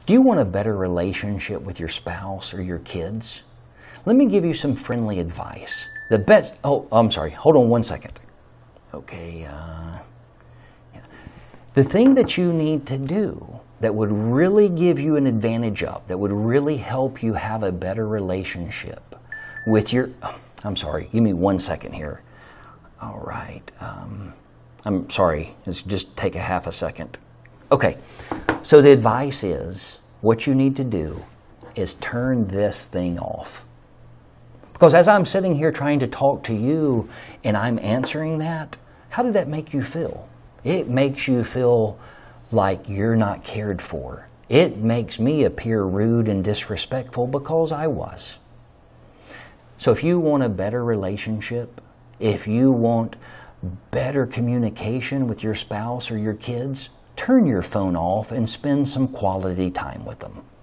Do you want a better relationship with your spouse or your kids? Let me give you some friendly advice. The best, oh, I'm sorry, hold on one second. Okay, the thing that you need to do that would really give you an advantage up, that would really help you have a better relationship with your, I'm sorry, give me 1 second here. All right, I'm sorry, just take a half a second. Okay, so the advice is, what you need to do is turn this thing off. Because as I'm sitting here trying to talk to you and I'm answering that, how did that make you feel? It makes you feel like you're not cared for. It makes me appear rude and disrespectful because I was. So if you want a better relationship, if you want better communication with your spouse or your kids, turn your phone off and spend some quality time with them.